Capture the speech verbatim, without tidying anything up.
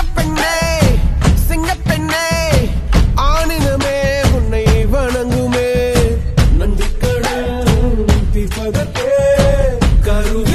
பெண்ணே சிங்கப்பெண்ணே ஆனினமே உன்னை வணங்குமே நந்திக்கடல் தீபகத்தே கரு